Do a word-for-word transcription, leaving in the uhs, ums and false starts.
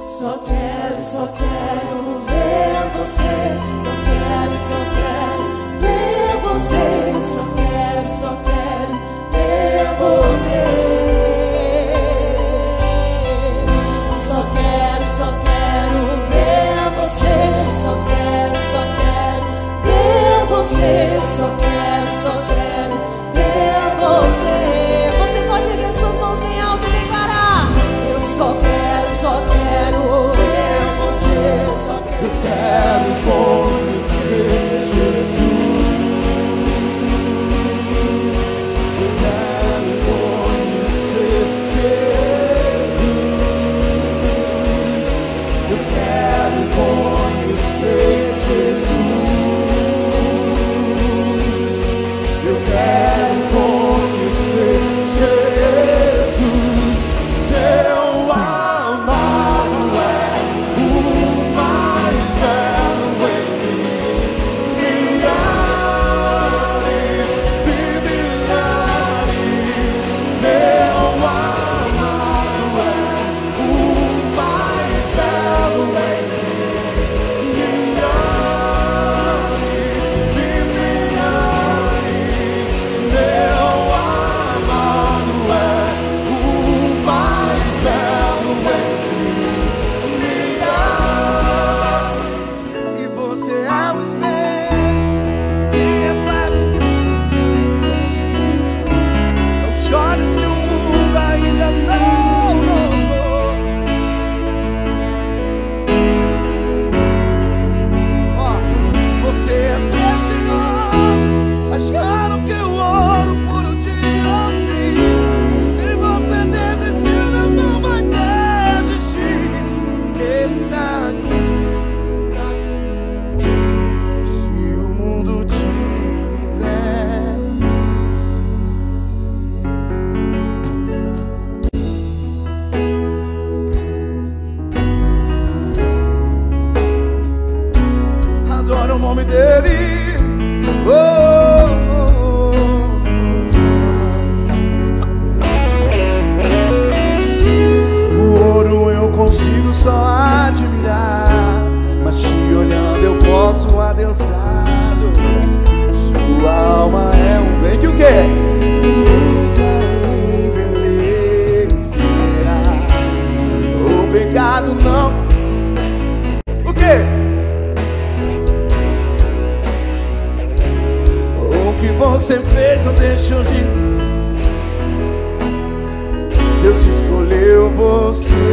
Só quero, só quero ver você. Só quero, só quero ver você. Só quero, só quero ver você. Só quero, só quero ver você. Só quero, só quero ver você. Só quero, só quero ver você. Você pode erguer suas mãos bem alto e declarar: eu só quero, só quero ver você. Só quero, eu quero conhecer Jesus. Eu quero conhecer Jesus. Eu quero conhecer Jesus. Eu quero conhecer Jesus. Meu amado é o mais belo entre milhares de milhares. Meu amado é o mais belo entre milhares de milhares. Meu amado é o mais belo entre milhares. E você é o espelho que reflete. Não chore se o mundo ainda não notou. Ó, você é precioso, mais caro que o ouro puro de Ofir. Se você desistiu, Deus não vai desistir. Ele está aqui pra ti. Se o mundo te fizer adora o nome dele. Oh, oh, oh. O ouro eu consigo só admirar, mas te olhando eu posso adensar. Sua alma é um bem que o quê? Que nunca envelhecerá. O pecado não. O quê? O que você fez ou deixou de. Deus escolheu você.